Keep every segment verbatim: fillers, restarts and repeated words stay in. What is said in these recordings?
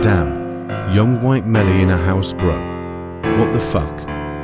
Damn, young white Melly in a house, bro. What the fuck?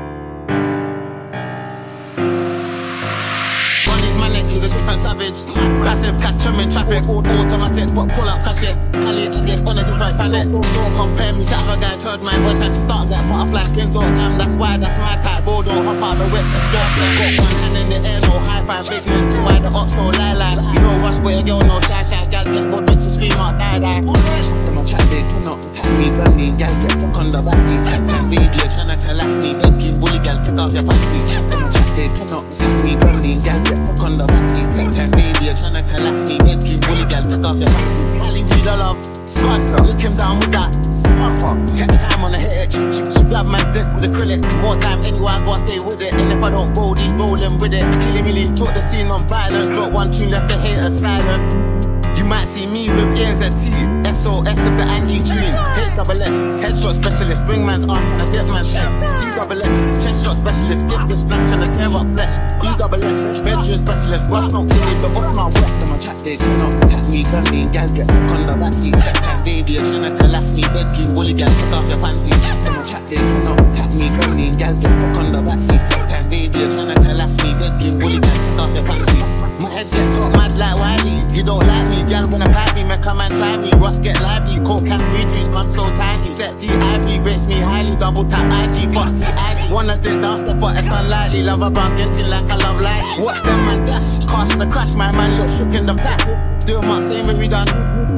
He's a different savage. Passive, catch him in traffic. Automatic, but pull up, cash it. Cali, get on a different planet. Don't compare me to other guys. Heard my voice, I start that butterfly skin. Don't jam, that's why, that's my type. Bro, don't hop out the whip, let's jump. Got one hand in the air, no high five. Basement, to why the ops so lie lie. You know, rush with a girl, no shy shy. Gal get good, bitches scream out, die die. Them a chat, they cannot attack me. Brandy, gal get fuck on the backseat. Chat time, baby, you're tryna collapse me. Bedroom, bully, gal, take off your panty. Them a chat, they cannot attack me. Brandy, gal get fuck on the backseat. That baby, you're tryna collapse me. Bedroom bully, girl, take off your panties. Cali, we the love. Lick him down with that. Get time on the hit. She, she, she grab my dick with acrylic. More time anywhere, I gotta stay with it. And if I don't roll, these rolling with it. Killing me, talk the scene on violence. Drop one tune, left the haters silent. You might see me with A N Z T. S O S if the anti-dream. H double S, headshot specialist. Ring man's arms and a dead man's head. C double S, chest shot specialist. Dip this flash trying to tear up flesh. E double S, bedroom specialist. Rush don't kill it, the box not wet. Them a chat, they cannot attack me. Gunning, gal get hook on the backseat. Chat time, baby, you're trying to collapse me. Bedroom bully, gal, take off your panties. Them a chat, they cannot attack me. Gunning, gal get hook on the backseat. Chat time, baby, you're trying to collapse me. Bedroom bully, gal, take off your panties. My head gets hot, mad like Wiley. You don't like me, gal wanna pack me, make a man try me. Russ get lively, coke can three twos, come so tiny. Sexy Ivy, rates me highly, double tap I G, foxy I D. Wanna dip down, step but it's unlikely. Love a bounce, getting like I love lightly. Watch them man dash, cast the crash, my man look shook in the past. Do my same way we done.